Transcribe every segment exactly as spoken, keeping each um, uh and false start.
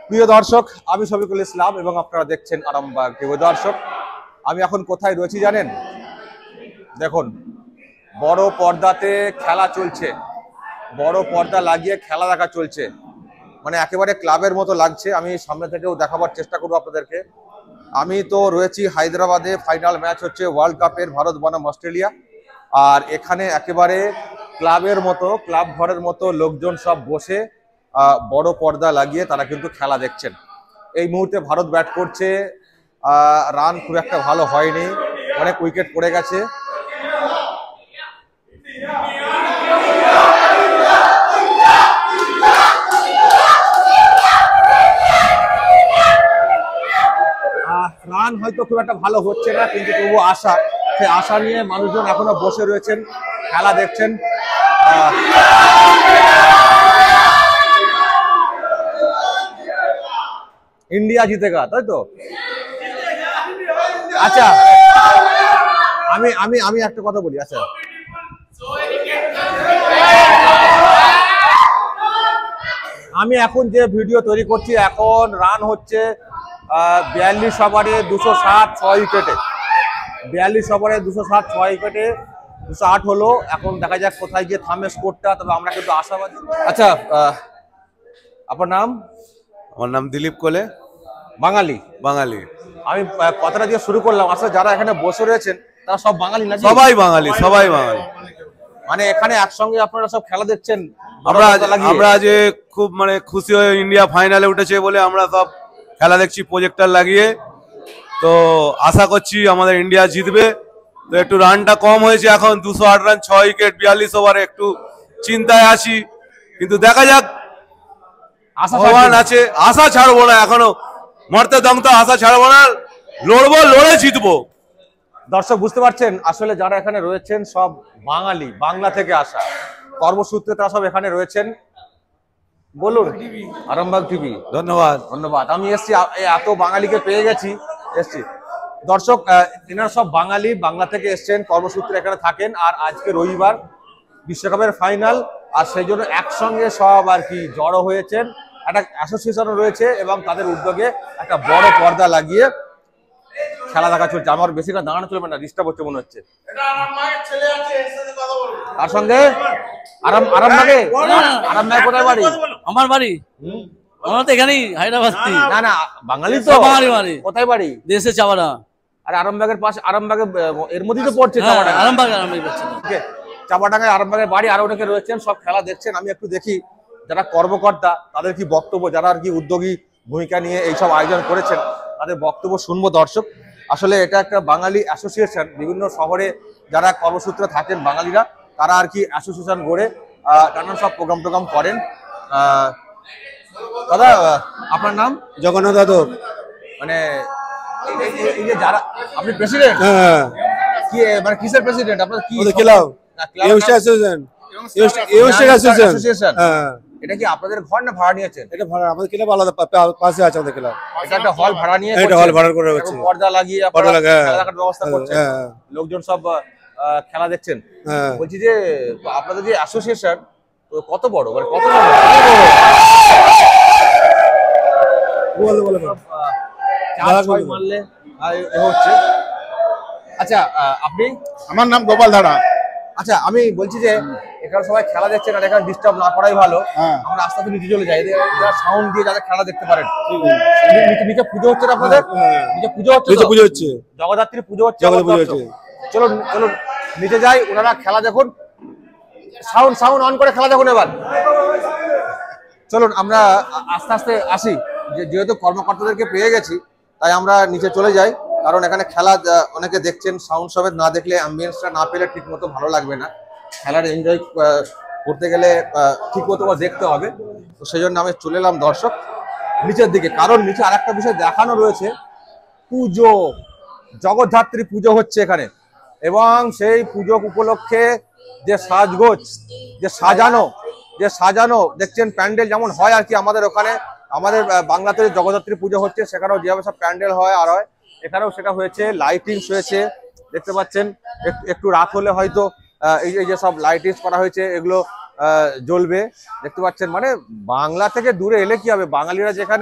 প্রিয় দর্শক, আমি শফিকুল ইসলাম এবং আপনারা দেখছেন আরামবাগ টিভি। দর্শক, আমি এখন কোথায় রয়েছি জানেন? দেখুন, বড় পর্দাতে খেলা চলছে, বড় পর্দা লাগিয়ে খেলা দেখা চলছে, মানে একেবারে ক্লাবের মতো লাগছে। আমি সামনে থেকেও দেখাবার চেষ্টা করবো আপনাদেরকে। আমি তো রয়েছি হায়দ্রাবাদে, ফাইনাল ম্যাচ হচ্ছে ওয়ার্ল্ড কাপের, ভারত বনাম অস্ট্রেলিয়া। আর এখানে একেবারে ক্লাবের মতো, ক্লাব ঘরের মতো লোকজন সব বসে বড় পর্দা লাগিয়ে তারা কিন্তু খেলা দেখছেন। এই মুহূর্তে ভারত ব্যাট করছে, রান খুব একটা ভালো হয়নি, অনেক উইকেট পড়ে গেছে। রান হয়তো খুব একটা ভালো হচ্ছে না, কিন্তু তবু আশা, সেই আশা নিয়ে মানুষজন এখনো বসে রয়েছেন, খেলা দেখছেন। ইন্ডিয়া জিতেগা, তাই তো? আচ্ছা, আমি আমি আমি একটা কথা বলি। আচ্ছা, আমি এখন যে ভিডিও তৈরি করছি, এখন রান হচ্ছে বিয়াল্লিশ ওভারে দুশো সাত ছয় উইকেটে, বিয়াল্লিশ ওভারে দুশো সাত ছয় উইকেটে দুশো আট হলো। এখন দেখা যাক কোথায় গিয়ে থামে স্কোরটা, তবে আমরা কিন্তু আশাবাদী। আচ্ছা, আপনার নাম? আমার নাম দিলীপ কোলে। বাঙালি? বাঙালি। আমি কথাটা দিয়ে শুরু করলাম, আসলে যারা এখানে বসে রয়েছেন তারা সব বাঙালি না? সবাই বাঙালি, সবাই বাঙালি। মানে এখানে একসঙ্গে আপনারা সব খেলা দেখছেন? আমরা আমরা আজ খুব মানে খুশি হয়ে ইন্ডিয়া ফাইনালে উঠেছে বলে আমরা সব খেলা দেখছি প্রজেক্টর লাগিয়ে। তো আশা করছি আমাদের ইন্ডিয়া জিতবে। তো একটু রানটা কম হয়েছে, এখন দুশো আট রান ছয় উইকেট বিয়াল্লিশ ওভারে, একটু চিন্তায় আছি, কিন্তু দেখা যাক। ভগবান আছে, আশা ছাড়বো না, এখনো মরতে দম তো আশা ছাড়বো না, লড়বো, লড়ে জিতবো। দর্শক বুঝতে পারছেন, আসলে যারা এখানে রয়েছেন সব বাঙালি, বাংলা থেকে আসা, কর্মসূত্রে তারা সব এখানে রয়েছেন। বলুন, আরামবাগ টিভি। ধন্যবাদ, ধন্যবাদ। আমি এসছি, এত বাঙালিকে পেয়ে গেছি, এসছি। দর্শক, এনারা সব বাঙালি, বাংলা থেকে এসছেন, কর্মসূত্রে এখানে থাকেন। আর আজকে রবিবার, বিশ্বকাপের ফাইনাল, আর সেই জন্য একসঙ্গে সব আর কি জড়ো হয়েছেন। একটা অ্যাসোসিয়েশনও রয়েছে এবং তাদের উদ্যোগে একটা বড় পর্দা লাগিয়ে খেলা দেখা চলছে। আমার বেশিটা দাঁড়ানো চলবে না, ডিস্টার্ব হচ্ছে মনে হচ্ছে। তার সঙ্গে আরাম আরামবাগে আরামবাগে কোথায় বাড়ি? আমার বাড়ি আমার তো এখানেই, হায়দ্রাবাদ। না না, বাঙালি তো। বাঙালি বাড়ি। কোথায় বাড়ি? দেশে চাওয়াডাঙ্গা। আর আরামবাগের পাশে, আরামবাগে এর মধ্যেই তো পড়ছে চাওয়াডাঙ্গা। আরামবাগ আরামবাগ পড়ছে। ওকে, চাওয়াডাঙ্গায় আরামবাগের বাড়ি। আর অনেকে রয়েছেন, সব খেলা দেখছেন। আমি একটু দেখি যারা কর্মকর্তা তাদের কি বক্তব্য, যারা আর কি উদ্যোগী ভূমিকা নিয়ে এইসব আয়োজন করেছেন তাদের বক্তব্য শুনবো। দর্শক, আসলে এটা একটা বাঙালি অ্যাসোসিয়েশন, বিভিন্ন শহরে যারা কর্মসূত্রে থাকেন বাঙালিরা, তারা আর কি অ্যাসোসিয়েশন গড়ে নানান সব প্রোগ্রাম টোগ্রাম করেন। দাদা, আপনার নাম? জগন্নাথ যাদব। মানে এই যে যারা, আপনি প্রেসিডেন্ট? হ্যাঁ। কি মানে কিসের প্রেসিডেন্ট আপনার? কি club? Youngster association. Youngster association. হ্যাঁ। এটা কি আপনাদের ঘর না ভাড়া নিয়েছেন? এটা ভাড়া, আমাদের ক্লাব আলাদা পাশে আছে আমাদের ক্লাব। এটা একটা হল ভাড়া নিয়ে, এটা হল ভাড়া করে হচ্ছে, পর্দা লাগিয়ে পর্দা লাগিয়ে খেলা দেখার ব্যবস্থা করছেন, লোকজন সব খেলা দেখছেন। বলছি যে আপনাদের যে অ্যাসোসিয়েশন তো কত বড়, মানে কত বড়? বলে বলে মারলে হচ্ছে। আচ্ছা, আপনি? আমার নাম গোপাল ধারা। আচ্ছা, আমি বলছি যে এখানে সবাই খেলা দেখছেন, আর এখানে ডিস্টার্ব না করাই ভালো। আমরা আস্তে আস্তে নিচে চলে যাই, সাউন্ড দিয়ে যাতে খেলা দেখতে পারেন। নিচে পুজো হচ্ছে না আপনাদের? নিচে পুজো হচ্ছে, পুজো হচ্ছে, জগদ্ধাত্রী পুজো হচ্ছে। চলুন চলুন নিচে যাই, ওনারা খেলা দেখুন। সাউন্ড সাউন্ড অন করে খেলা দেখুন এবার। চলুন আমরা আস্তে আস্তে আসি, যেহেতু কর্মকর্তাদেরকে পেয়ে গেছি তাই আমরা নিচে চলে যাই, কারণ এখানে খেলা অনেকে দেখছেন, সাউন্ড সমেত না দেখলে, অ্যাম্বিয়েন্সটা না পেলে ঠিক মতো ভালো লাগবে না। খেলার এনজয় করতে গেলে ঠিক মতো দেখতে হবে। তো সেই জন্য আমি চলে এলাম দর্শক নিচের দিকে, কারণ নিচে আরেকটা বিষয় দেখানো রয়েছে। পুজো, জগদ্ধাত্রী পুজো হচ্ছে এখানে, এবং সেই পুজো উপলক্ষে যে সাজগোজ, যে সাজানো, যে সাজানো দেখছেন প্যান্ডেল যেমন হয় আর কি আমাদের ওখানে, আমাদের বাংলাতে জগদ্ধাত্রী পুজো হচ্ছে সেখানেও যেভাবে সব প্যান্ডেল হয় আর হয়, এখানেও সেটা হয়েছে। লাইটিংস হয়েছে, দেখতে পাচ্ছেন। একটু রাত হলে হয়তো এই যে সব লাইটিংস করা হয়েছে এগুলো জ্বলবে, দেখতে পাচ্ছেন। মানে বাংলা থেকে দূরে এলে কি হবে, বাঙালিরা যেখানে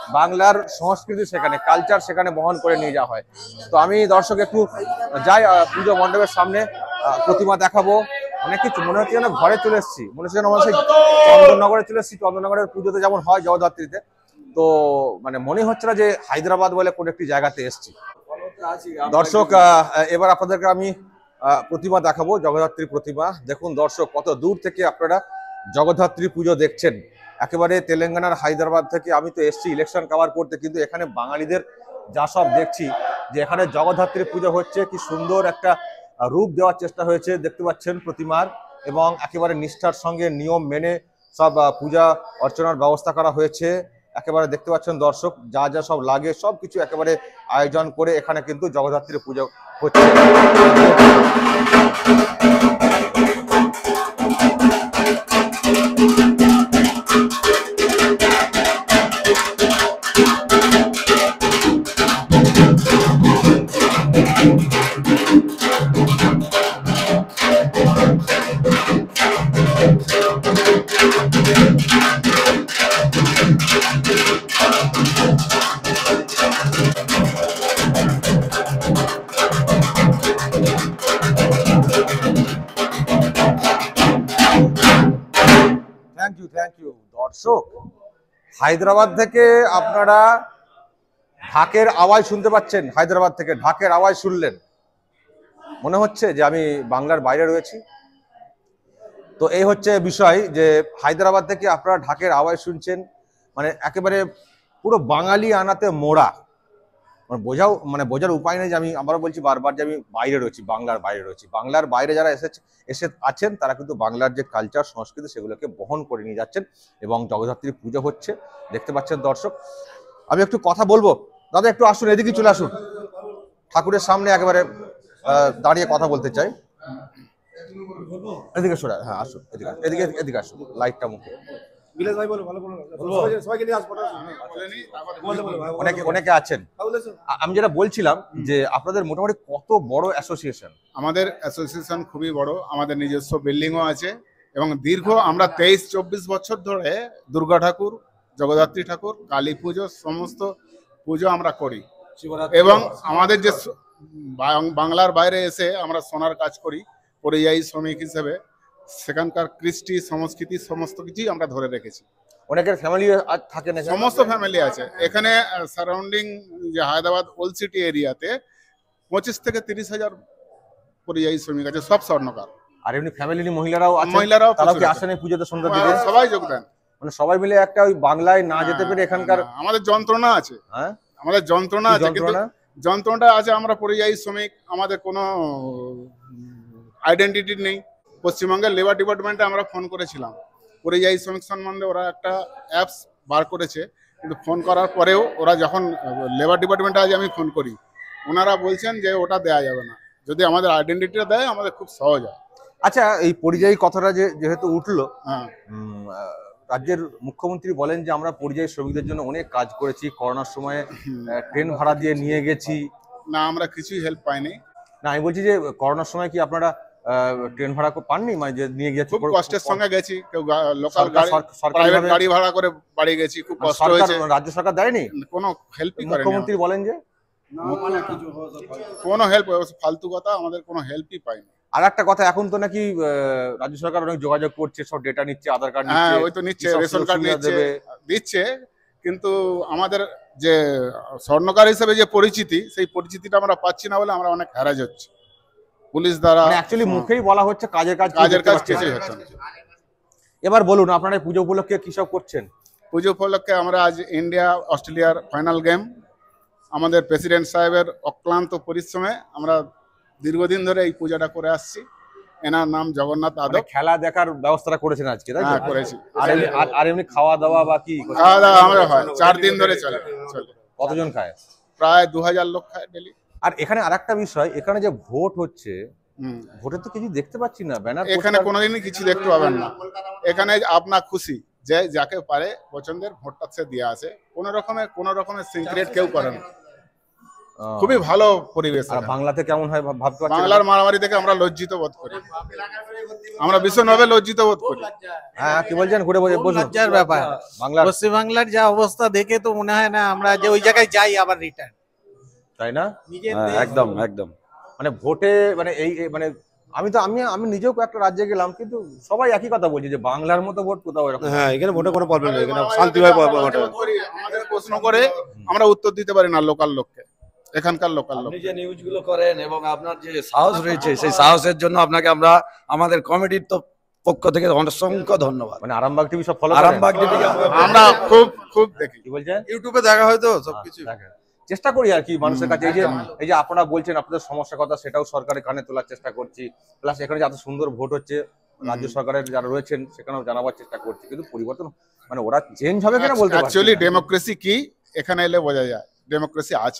বাংলার সংস্কৃতি সেখানে, কালচার সেখানে বহন করে নিয়ে যাওয়া হয়। তো আমি দর্শক একটু যাই পুজো মণ্ডপের সামনে, প্রতিমা দেখাবো। অনেক কিছু মনে হচ্ছে যেন ঘরে চলে এসেছি, মনে হচ্ছে যেন আমার সেই চন্দননগরে চলে এসেছি। চন্দননগরের পুজোতে যেমন হয় জগদ্ধাত্রীতে, তো মানে মনে হচ্ছে না যে হায়দ্রাবাদ বলে কোন একটি জায়গাতে এসেছি। দর্শক এবার আপনাদেরকে আমি প্রতিমা দেখাবো, জগদ্ধাত্রী প্রতিমা। দেখুন দর্শক, কত দূর থেকে আপনারা জগদ্ধাত্রী পুজো দেখছেন, একেবারে তেলেঙ্গানার হায়দ্রাবাদ থেকে। আমি তো এসেছি ইলেকশন কভার করতে, কিন্তু এখানে বাঙালিদের যা সব দেখছি যে এখানে জগদ্ধাত্রী পুজো হচ্ছে, কি সুন্দর একটা রূপ দেওয়ার চেষ্টা হয়েছে দেখতে পাচ্ছেন প্রতিমার, এবং একেবারে নিষ্ঠার সঙ্গে নিয়ম মেনে সব পূজা অর্চনার ব্যবস্থা করা হয়েছে। একেবারে দেখতে পাচ্ছেন দর্শক, যা যা সব লাগে সব কিছু একেবারে আয়োজন করে এখানে কিন্তু জগদ্ধাত্রী পুজো হচ্ছে। থ্যাংক ইউ থ্যাংক ইউ দর্শক, হায়দ্রাবাদ থেকে আপনারা ঢাকের আওয়াজ শুনতে পাচ্ছেন। হায়দ্রাবাদ থেকে ঢাকের আওয়াজ শুনলেন, মনে হচ্ছে যে আমি বাংলার বাইরে রয়েছি। তো এই হচ্ছে বিষয় যে হায়দ্রাবাদ থেকে আপনারা ঢাকের আওয়াজ শুনছেন, মানে একেবারে পুরো বাঙালি আনাতে মোড়া। মানে বোঝাও মানে বোঝার উপায় নেই যে আমি আবারও বলছি বারবার যে আমি বাইরে রয়েছি, বাংলার বাইরে রয়েছি। বাংলার বাইরে যারা এসেছে এসে আছেন তারা কিন্তু বাংলার যে কালচার সংস্কৃতি সেগুলোকে বহন করে নিয়ে যাচ্ছেন, এবং জগদ্ধাত্রী পুজো হচ্ছে দেখতে পাচ্ছেন দর্শক। আমি একটু কথা বলবো, দাদা একটু আসুন, এদিকে চলে আসুন, ঠাকুরের সামনে একেবারে দাঁড়িয়ে কথা বলতে চাই। এদিকে সরে, হ্যাঁ আসুন, এদিকে এদিকে এদিকে আসুন, লাইটটা মুখে। অনেকে অনেকে আছেন। আমি যেটা বলছিলাম যে আপনাদের মোটামুটি কত বড় অ্যাসোসিয়েশন? আমাদের অ্যাসোসিয়েশন খুবই বড়, আমাদের নিজস্ব বিল্ডিংও আছে, এবং দীর্ঘ আমরা তেইশ চব্বিশ বছর ধরে দুর্গা ঠাকুর, জগদ্ধাত্রী ঠাকুর, কালী পুজো সমস্ত পুজো আমরা করি। এবং আমাদের যে বাংলার বাইরে এসে আমরা সোনার কাজ করি পরিযায়ী শ্রমিক হিসেবে, সেখানকার কৃষ্টি সংস্কৃতি সমস্ত কিছুই আমরা ধরে রেখেছি। অনেকের ফ্যামিলি থাকে না? সমস্ত ফ্যামিলি আছে এখানে। সারাউন্ডিং যে হায়দ্রাবাদ ওল্ড সিটি এরিয়াতে পঁচিশ থেকে তিরিশ হাজার পরিযায়ী শ্রমিক আছে, সব স্বর্ণকার। আর এমনি ফ্যামিলি মহিলারাও আছে? মহিলারাও তারাও কি আসেন এই পুজোতে সন্ধ্যা দিতে? সবাই যোগ দেন, মানে সবাই মিলে একটা ওই বাংলায় না যেতে পেরে এখানকার আমাদের যন্ত্রণা আছে। হ্যাঁ আমাদের যন্ত্রণা আছে, কিন্তু যন্ত্রণাটা আছে আমরা পরিযায়ী শ্রমিক, আমাদের কোনো আইডেন্টিটি নেই। পশ্চিমবঙ্গের লেবার ডিপার্টমেন্টে আমরা ফোন করেছিলাম, পরিযায়ী শ্রমিক সম্বন্ধে ওরা একটা অ্যাপস বার করেছে, কিন্তু ফোন করার পরেও ওরা যখন লেবার ডিপার্টমেন্টে আজ আমি ফোন করি, ওনারা বলছেন যে ওটা দেয়া যাবে না, যদি আমাদের আইডেন্টিটিটা দেয় আমাদের খুব সহজ হয়। আচ্ছা, এই পরিযায়ী কথাটা যে যেহেতু উঠলো, হ্যাঁ, রাজ্যের মুখ্যমন্ত্রী বলেন যে আমরা পরিযায়ী শ্রমিকদের জন্য অনেক কাজ করেছি, করোনার সময় ট্রেন ভাড়া দিয়ে নিয়ে গেছি। না, আমরা কিছুই হেল্প পাইনি। না, আমি বলছি যে করোনার সময় কি আপনারা ট্রেন ভাড়া পাননি? মানে যে নিয়ে গেছি, খুব কষ্টের সঙ্গে গেছি, কেউ লোকাল গাড়ি প্রাইভেট গাড়ি ভাড়া করে বাড়ি গেছি, খুব কষ্ট হয়েছে। রাজ্য সরকার দেয়নি কোনো হেল্পই করেনি। মুখ্যমন্ত্রী বলেন যে কোনো হেল্প, ফালতু কথা, আমাদের কোনো হেল্পই পাইনি। আর একটা কথা, এখন তো নাকি রাজ্য সরকার অনেক যোগাযোগ করছে, সব ডেটা নিচ্ছে, আধার কার্ড নিচ্ছে। হ্যাঁ, ওই তো নিচ্ছে, রেশন কার্ড নিচ্ছে, দিচ্ছে, কিন্তু আমাদের যে স্বর্ণকার হিসেবে যে পরিচিতি, সেই পরিচিতিটা আমরা পাচ্ছি না বলে আমরা অনেক হ্যারাজ হচ্ছে পুলিশ দ্বারা। অ্যাকচুয়ালি মুখেই বলা হচ্ছে কাজের কাজ, কাজের কাজ কিছুই হচ্ছে না। এবার বলুন আপনারা পুজো উপলক্ষে কি সব করছেন? পুজো উপলক্ষে আমরা আজ ইন্ডিয়া অস্ট্রেলিয়ার ফাইনাল গেম, আমাদের প্রেসিডেন্ট সাহেবের অক্লান্ত পরিশ্রমে আমরা দীর্ঘদিন ধরে এই পূজাটা করে আসছি। এনার নাম জগন্নাথ যাদব। খেলা দেখার ব্যবস্থা করেছেন আজকে, তাই হ্যাঁ, করেছি। আর এমনি খাওয়া দাওয়া বা কি? খাওয়া দাওয়া আমরা হয়, চার দিন ধরে চলে চলে। কতজন খায়? প্রায় দু হাজার লোক খায় ডেলি। আর এখানে আরেকটা বিষয়, এখানে যে ভোট হচ্ছে, ভোটে তো কিছু দেখতে পাচ্ছি না, ব্যানার। এখানে কোনোদিনই কিছু দেখতে পাবেন না। এখানে আপনার খুশি যে যাকে পারে পছন্দের ভোটটা সে দিয়ে আসে, কোনো রকমের কোনো রকমের সিক্রেট কেউ করে না। আহ, খুবই ভালো পরিবেশ আর এখানে। বাংলাতে কেমন হয় ভাব- ভাবতে পারছেন? বাংলার মারামারি থেকে আমরা লজ্জিত বোধ করি, আমরা ভীষণভাবে লজ্জিত বোধ করি। হ্যাঁ কি বলছেন ঘুরে বসে বসুন। লজ্জার ব্যাপার। বাংলার পশ্চিমবাংলার যা অবস্থা দেখে তো মনে হয় না আমরা যে ওই জায়গায় যাই আবার রিটার্ন। তাই না? হ্যাঁ, একদম একদম মানে ভোটে মানে এই এই মানে আমি তো আমি আমি নিজেও কয়েকটা রাজ্যে গেলাম, কিন্তু সবাই একই কথা বলছে যে বাংলার মতো ভোট কোথাও এরকম। হ্যাঁ এখানে ভোটে কোনো প্রবলেম নেই, এখানে শান্তিভাবে ভোট হয়। আমাদের প্রশ্ন করে আমরা উত্তর দিতে পারি না লোকাল লোককে, এখানকার লোকাল লোক। আপনি যে নিউজগুলো করেন এবং আপনার যে সাহস রয়েছে সেই সাহসের জন্য আপনাকে আমরা আমাদের কমিটির তো পক্ষ থেকে অসংখ্য ধন্যবাদ। মানে আরামবাগ টিভি সব ফলো আরামবাগ টিভিকে আমরা আমরা খুব খুব দেখি। কি বলছেন? ইউটিউবে দেখা হয় তো সবকিছু। দেখেন। চেষ্টা করি আর কি মানুষের কাছে, এই যে এই যে আপনারা বলছেন আপনাদের সমস্যার কথা, সেটাও সরকারের কানে তোলার চেষ্টা করছি, প্লাস এখানে যে এত সুন্দর ভোট হচ্ছে রাজ্য সরকারের যারা রয়েছেন সেখানেও জানাবার চেষ্টা করছি, কিন্তু পরিবর্তন মানে ওরা চেঞ্জ হবে কিনা বলতে পারছি অ্যাকচুয়ালি না। ডেমোক্রেসি কি এখানে এলে বোঝা যায় ডেমোক্রেসি আছে।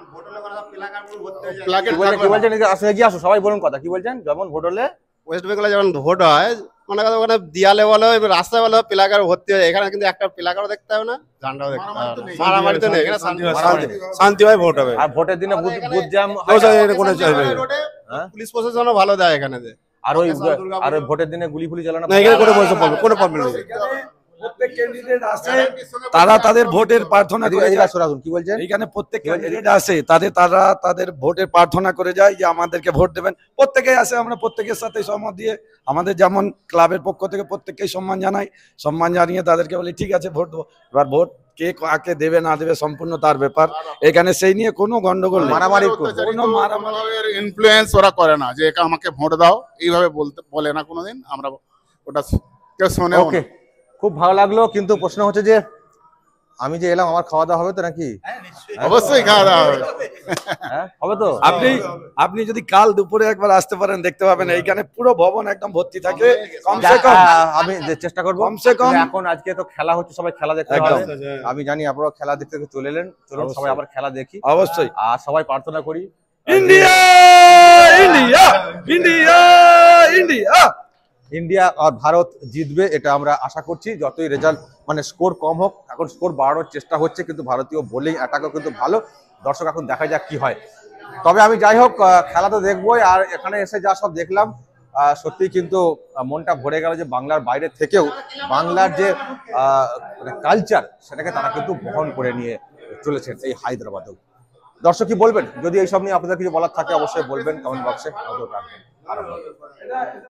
কি প্লাকেট বলছেন থাকবে কি না। বলছেন এদিকে আসো, এগিয়ে আসো, সবাই বলুন কথা কি বলছেন? যেমন ভোট হলে ওয়েস্ট বেঙ্গলে যেমন ভোট হয়, মনে করো ওখানে দিয়ালে বলো এবার রাস্তায় বলো প্লাকার ভর্তি হয়, এখানে কিন্তু একটা প্লাকারও দেখতে হবে না, ঝান্ডাও দেখতে হবে না, মারামারি তো নেই এখানে, শান্তি মারামারি। শান্তিভাবে ভোট হবে। আর ভোটের দিনে বুথ বুথ জ্যাম কোনো চাইবে না। হ্যাঁ? পুলিশ প্রশাসনও ভালো দেয় এখানে যে। আর ওই আর ওই ভোটের দিনে গুলি ফুলি চালানো না এখানে কোনো প্রবলেম কোনো প্রবলেম নেই। প্রত্যেক ক্যান্ডিডেট আসে, তারা তাদের ভোটের প্রার্থনা এদিকে করে এদিকে যায়। আসো রাজুন, কি বলছেন? এইখানে প্রত্যেক ক্যান্ডিডেট আসে, তাদের তারা তাদের ভোটের প্রার্থনা করে যায় যে আমাদেরকে ভোট দেবেন। প্রত্যেকেই আসে, আমরা প্রত্যেকের সাথে সম্মত দিয়ে আমাদের যেমন ক্লাবের পক্ষ থেকে প্রত্যেককেই সম্মান জানাই, সম্মান জানিয়ে তাদেরকে বলি ঠিক আছে ভোট দেবো। এবার ভোট কে কাকে দেবে না দেবে সম্পূর্ণ তার ব্যাপার, এখানে সেই নিয়ে কোনো গন্ডগোল নেই। মারামারি কোনো ইনফ্লুয়েন্স ওরা করে না যে একা আমাকে ভোট দাও এইভাবে বলতে বলে না কোনোদিন, আমরা ওটা কেউ শোনেও ওকে, না। খুব ভালো লাগলো, কিন্তু প্রশ্ন হচ্ছে যে আমি যে এলাম আমার খাওয়া দাওয়া হবে তো নাকি? অবশ্যই খাওয়া দাওয়া হবে। হ্যাঁ হবে তো? আপনি আপনি যদি কাল দুপুরে একবার আসতে পারেন দেখতে পাবেন এইখানে পুরো ভবন একদম ভর্তি থাকে। কমসে কম আহ, আমি যে চেষ্টা করবো কমসে কম- কিন্তু এখন আজকে তো খেলা হচ্ছে, সবাই খেলা দেখতে একদম। হবে। আমি জানি আপনারা খেলা দেখতে দেখতে চলে এলেন, চলুন সবাই আবার খেলা দেখি অবশ্যই আর সবাই প্রার্থনা করি India India India India India আর ভারত জিতবে, এটা আমরা আশা করছি। যতই রেজাল্ট মানে স্কোর কম হোক, এখন স্কোর বাড়ানোর চেষ্টা হচ্ছে, কিন্তু ভারতীয় বোলিং অ্যাটাকও কিন্তু ভালো। দর্শক এখন দেখা যাক কি হয়। তবে আমি যাই হোক আহ, খেলা তো দেখবোই, আর এখানে এসে যা সব দেখলাম আহ, সত্যি কিন্তু আহ, মনটা ভরে গেল যে বাংলার বাইরে থেকেও বাংলার যে কালচার সেটাকে তারা কিন্তু বহন করে নিয়ে চলেছেন এই হায়দ্রাবাদেও। দর্শক কি বলবেন? যদি এইসব নিয়ে আপনাদের কিছু বলার থাকে অবশ্যই বলবেন কমেন্ট বক্সে, নজর রাখবেন। আরাম।